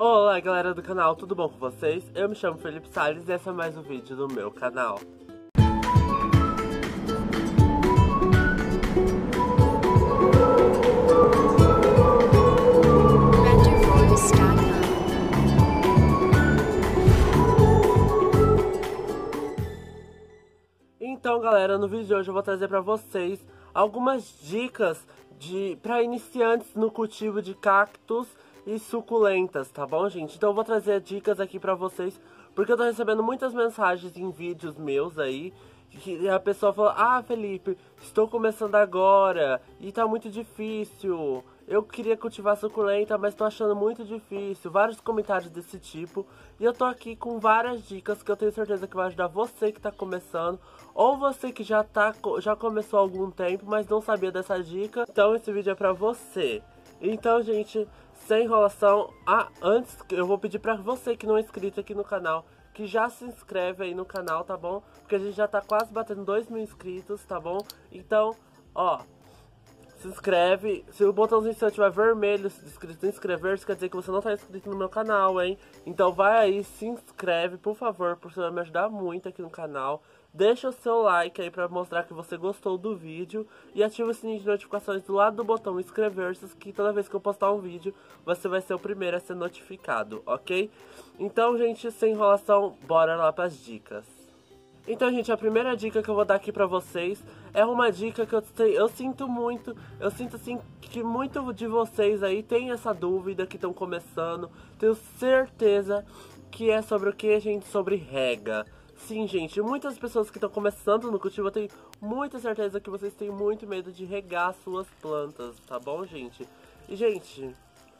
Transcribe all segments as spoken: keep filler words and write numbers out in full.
Olá galera do canal, tudo bom com vocês? Eu me chamo Felipe Salles e esse é mais um vídeo do meu canal. Então galera, no vídeo de hoje eu vou trazer pra vocês algumas dicas de para iniciantes no cultivo de cactos e suculentas, tá bom, gente? Então eu vou trazer dicas aqui pra vocês, porque eu tô recebendo muitas mensagens em vídeos meus aí, que a pessoa fala: ah, Felipe, estou começando agora e tá muito difícil, eu queria cultivar suculenta, mas tô achando muito difícil. Vários comentários desse tipo, e eu tô aqui com várias dicas que eu tenho certeza que vai ajudar você que tá começando, ou você que já, tá, já começou há algum tempo, mas não sabia dessa dica. Então esse vídeo é pra você. Então, gente, sem enrolação, ah, antes eu vou pedir pra você que não é inscrito aqui no canal, que já se inscreve aí no canal, tá bom? Porque a gente já tá quase batendo dois mil inscritos, tá bom? Então, ó, se inscreve. Se o botãozinho seu tiver vermelho escrito inscrever-se, quer dizer que você não tá inscrito no meu canal, hein? Então vai aí, se inscreve, por favor, porque você vai me ajudar muito aqui no canal. Deixa o seu like aí pra mostrar que você gostou do vídeo. E ativa o sininho de notificações do lado do botão inscrever-se, que toda vez que eu postar um vídeo, você vai ser o primeiro a ser notificado, ok? Então, gente, sem enrolação, bora lá pras dicas. Então, gente, a primeira dica que eu vou dar aqui pra vocês é uma dica que eu, eu sinto muito, eu sinto assim que muito de vocês aí tem essa dúvida, que estão começando. Tenho certeza que é sobre o que, gente? Sobre rega. Sim, gente, muitas pessoas que estão começando no cultivo, eu tenho muita certeza que vocês têm muito medo de regar suas plantas, tá bom, gente? E, gente,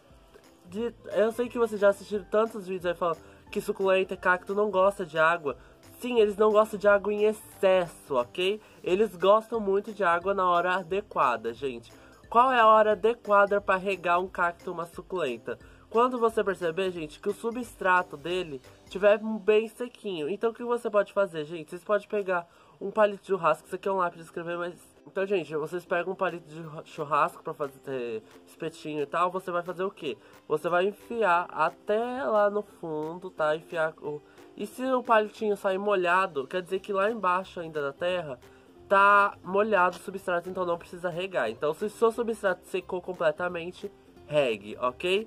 de, eu sei que vocês já assistiram tantos vídeos aí falando que suculenta e cacto não gosta de água. Sim, eles não gostam de água em excesso, ok? Eles gostam muito de água na hora adequada, gente. Qual é a hora adequada para regar um cacto ou uma suculenta? Quando você perceber, gente, que o substrato dele estiver bem sequinho. Então o que você pode fazer, gente? Vocês podem pegar um palito de churrasco. Isso aqui é um lápis de escrever, mas... Então, gente, vocês pegam um palito de churrasco para fazer espetinho e tal. Você vai fazer o quê? Você vai enfiar até lá no fundo, tá? Enfiar o... E se o palitinho sair molhado, quer dizer que lá embaixo ainda da terra tá molhado o substrato, então não precisa regar. Então, se o seu substrato secou completamente, regue, ok?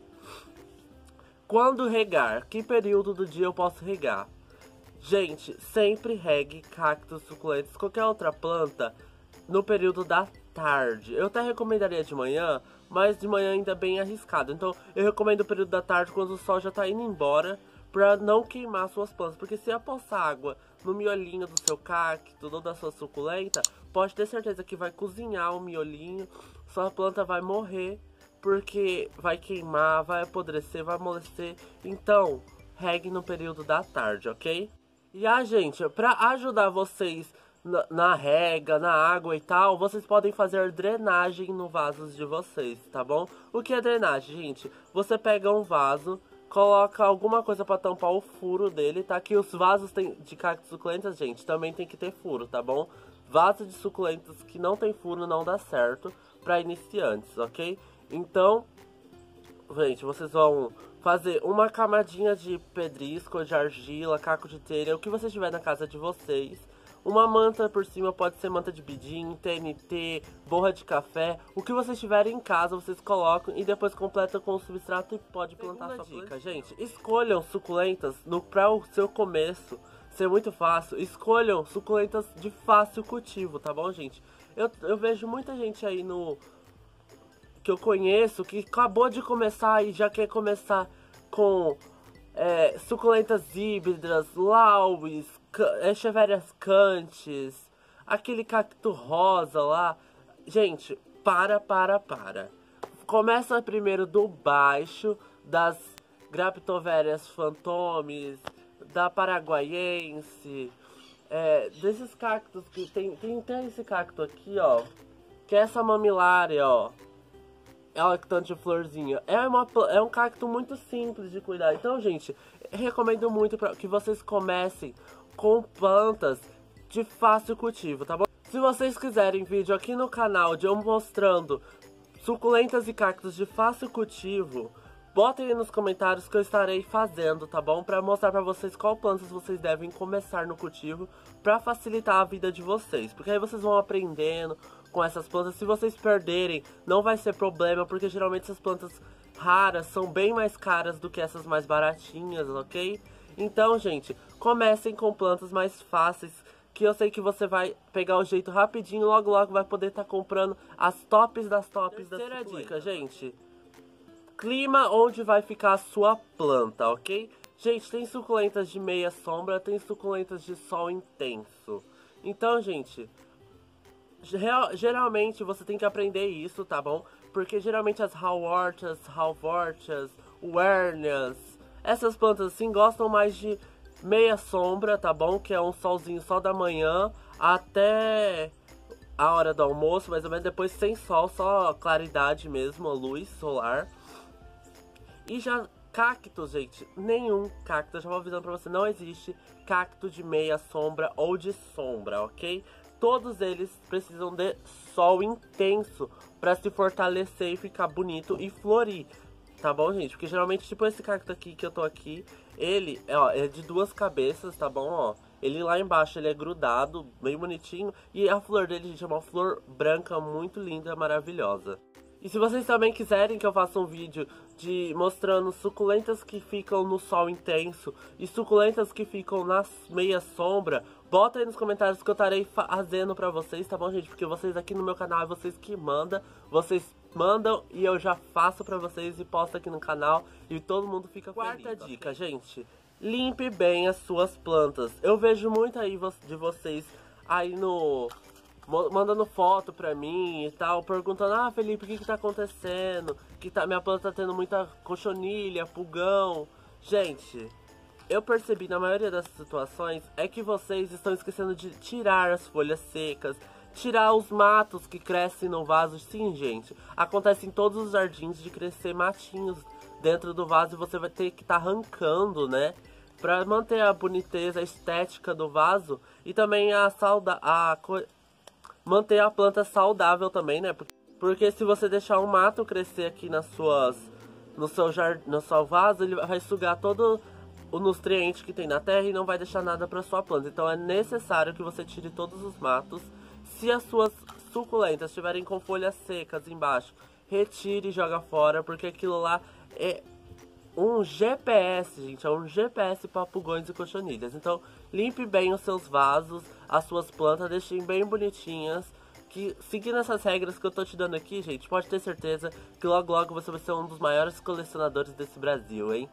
Quando regar? Que período do dia eu posso regar? Gente, sempre regue cactos, suculentas, qualquer outra planta no período da tarde. Eu até recomendaria de manhã, mas de manhã ainda é bem arriscado. Então eu recomendo o período da tarde, quando o sol já tá indo embora, pra não queimar suas plantas. Porque se apossar água no miolinho do seu cacto ou da sua suculenta, pode ter certeza que vai cozinhar o miolinho, sua planta vai morrer, porque vai queimar, vai apodrecer, vai amolecer. Então, regue no período da tarde, ok? E a gente, pra ajudar vocês na, na rega, na água e tal, vocês podem fazer drenagem no vaso de vocês, tá bom? O que é drenagem, gente? Você pega um vaso, coloca alguma coisa pra tampar o furo dele, tá? Que os vasos tem, de cactos suculentas, gente, também tem que ter furo, tá bom? Vaso de suculentas que não tem furo não dá certo pra iniciantes, ok? Então, gente, vocês vão fazer uma camadinha de pedrisco, de argila, caco de telha, o que você tiver na casa de vocês. Uma manta por cima, pode ser manta de bidim, T N T, borra de café. O que vocês tiverem em casa, vocês colocam e depois completam com o substrato e pode plantar sua dica. Gente, escolham suculentas no, para o seu começo ser muito fácil. Escolham suculentas de fácil cultivo, tá bom, gente? Eu, eu vejo muita gente aí no... que eu conheço, que acabou de começar e já quer começar com é, suculentas híbridas, laues, echeverias cantes, aquele cacto rosa lá. Gente, para, para, para. Começa primeiro do baixo, das Graptoverias fantomes, da paraguaiense, é, desses cactos que tem, tem, tem esse cacto aqui, ó, que é essa mamilária, ó. Ela que tanto de florzinha. É, uma, é um cacto muito simples de cuidar. Então, gente, recomendo muito pra que vocês comecem com plantas de fácil cultivo, tá bom? Se vocês quiserem vídeo aqui no canal de eu mostrando suculentas e cactos de fácil cultivo, botem aí nos comentários que eu estarei fazendo, tá bom? Pra mostrar pra vocês qual plantas vocês devem começar no cultivo pra facilitar a vida de vocês. Porque aí vocês vão aprendendo com essas plantas. Se vocês perderem, não vai ser problema, porque geralmente essas plantas raras são bem mais caras do que essas mais baratinhas, ok? Então, gente, comecem com plantas mais fáceis, que eu sei que você vai pegar o jeito rapidinho e logo logo vai poder estar tá comprando as tops das tops da Terceira dica, gente. Clima onde vai ficar a sua planta, ok? Gente, tem suculentas de meia sombra, tem suculentas de sol intenso. Então, gente, geralmente você tem que aprender isso, tá bom? Porque geralmente as Hawortias, Halvortias, Wernias, essas plantas assim gostam mais de meia sombra, tá bom? Que é um solzinho só da manhã até a hora do almoço, mais ou menos. Depois sem sol, só claridade mesmo, luz solar. E já cactos, gente, nenhum cacto, eu já vou avisando pra você, não existe cacto de meia sombra ou de sombra, ok? Todos eles precisam de sol intenso pra se fortalecer e ficar bonito e florir. Tá bom, gente? Porque geralmente, tipo esse cacto aqui que eu tô aqui, ele ó, é de duas cabeças, tá bom? Ó, ele lá embaixo, ele é grudado, bem bonitinho. E a flor dele, gente, é uma flor branca muito linda, maravilhosa. E se vocês também quiserem que eu faça um vídeo de mostrando suculentas que ficam no sol intenso e suculentas que ficam na meia sombra, bota aí nos comentários que eu estarei fazendo pra vocês, tá bom, gente? Porque vocês aqui no meu canal é vocês que mandam, vocês mandam e eu já faço pra vocês e posto aqui no canal e todo mundo fica feliz. Quarta dica, gente, limpe bem as suas plantas. Eu vejo muito aí de vocês aí no... mandando foto pra mim e tal, perguntando: ah, Felipe, o que que tá acontecendo? Que tá, minha planta tá tendo muita cochonilha, pulgão. Gente, eu percebi na maioria das situações é que vocês estão esquecendo de tirar as folhas secas, tirar os matos que crescem no vaso. Sim, gente, acontece em todos os jardins de crescer matinhos dentro do vaso e você vai ter que estar tá arrancando, né? Pra manter a boniteza, a estética do vaso e também a sauda... a manter a planta saudável também, né? Porque se você deixar um mato crescer aqui nas suas, no seu jardim, no seu vaso, ele vai sugar todo o nutriente que tem na terra e não vai deixar nada para sua planta. Então é necessário que você tire todos os matos. Se as suas suculentas estiverem com folhas secas embaixo, retire e joga fora, porque aquilo lá é um G P S, gente, é um G P S para pulgões e cochonilhas. Então, limpe bem os seus vasos, as suas plantas, deixem bem bonitinhas. Que, seguindo essas regras que eu tô te dando aqui, gente, pode ter certeza que logo logo você vai ser um dos maiores colecionadores desse Brasil, hein?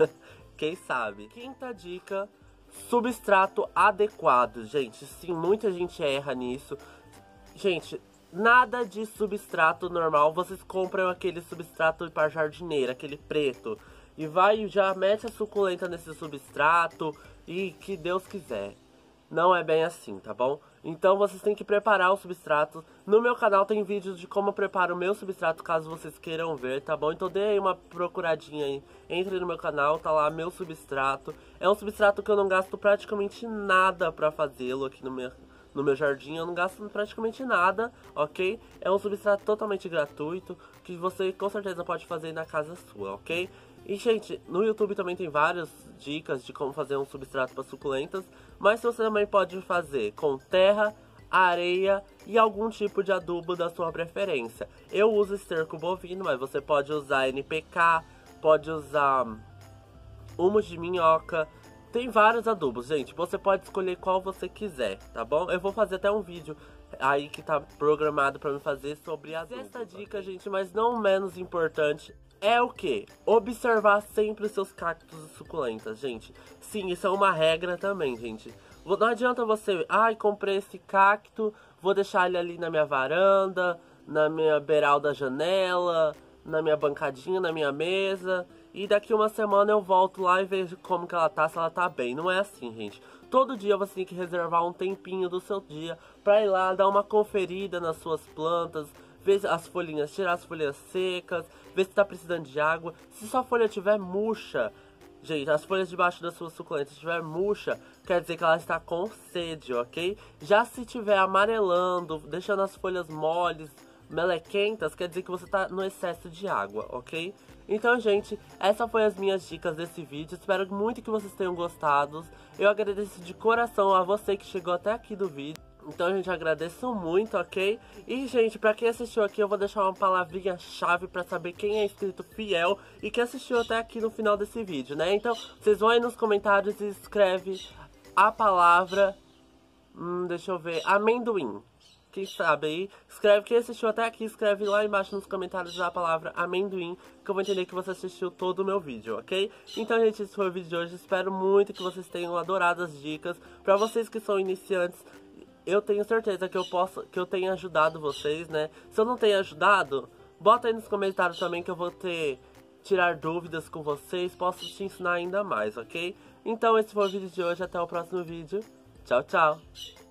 Quem sabe? Quinta dica, substrato adequado. Gente, sim, muita gente erra nisso. Gente, nada de substrato normal. Vocês compram aquele substrato para jardineira, aquele preto, e vai e já mete a suculenta nesse substrato e que Deus quiser. Não é bem assim, tá bom? Então vocês têm que preparar o substrato. No meu canal tem vídeos de como eu preparo o meu substrato, caso vocês queiram ver, tá bom? Então dê aí uma procuradinha aí. Entre no meu canal, tá lá meu substrato. É um substrato que eu não gasto praticamente nada pra fazê-lo aqui no meu, no meu jardim. Eu não gasto praticamente nada, ok? É um substrato totalmente gratuito, que você com certeza pode fazer na casa sua, ok? E, gente, no YouTube também tem várias dicas de como fazer um substrato para suculentas, mas você também pode fazer com terra, areia e algum tipo de adubo da sua preferência. Eu uso esterco bovino, mas você pode usar N P K, pode usar humus de minhoca. Tem vários adubos, gente. Você pode escolher qual você quiser, tá bom? Eu vou fazer até um vídeo aí que tá programado para me fazer sobre adubo. Essa dica, gente, mas não menos importante, é o que? Observar sempre os seus cactos e suculentas, gente. Sim, isso é uma regra também, gente. Não adianta você, ai, comprei esse cacto, vou deixar ele ali na minha varanda, na minha beiral da janela, na minha bancadinha, na minha mesa, e daqui uma semana eu volto lá e vejo como que ela tá, se ela tá bem. Não é assim, gente. Todo dia você tem que reservar um tempinho do seu dia pra ir lá dar uma conferida nas suas plantas, ver as folhinhas, tirar as folhas secas, ver se tá precisando de água. Se sua folha tiver murcha, gente, as folhas debaixo das suas suculentas estiver murcha, quer dizer que ela está com sede, ok? Já se tiver amarelando, deixando as folhas moles, melequentas, quer dizer que você tá no excesso de água, ok? Então, gente, essa foi as minhas dicas desse vídeo. Espero muito que vocês tenham gostado. Eu agradeço de coração a você que chegou até aqui do vídeo. Então, gente, eu agradeço muito, ok? E, gente, pra quem assistiu aqui, eu vou deixar uma palavrinha-chave pra saber quem é inscrito fiel e que assistiu até aqui no final desse vídeo, né? Então, vocês vão aí nos comentários e escreve a palavra... Hum, deixa eu ver... amendoim. Quem sabe aí, escreve, quem assistiu até aqui, escreve lá embaixo nos comentários a palavra amendoim, que eu vou entender que você assistiu todo o meu vídeo, ok? Então, gente, esse foi o vídeo de hoje. Espero muito que vocês tenham adorado as dicas. Pra vocês que são iniciantes, eu tenho certeza que eu posso, que eu tenho ajudado vocês, né? Se eu não tenho ajudado, bota aí nos comentários também que eu vou ter, tirar dúvidas com vocês, posso te ensinar ainda mais, ok? Então esse foi o vídeo de hoje, até o próximo vídeo. Tchau, tchau!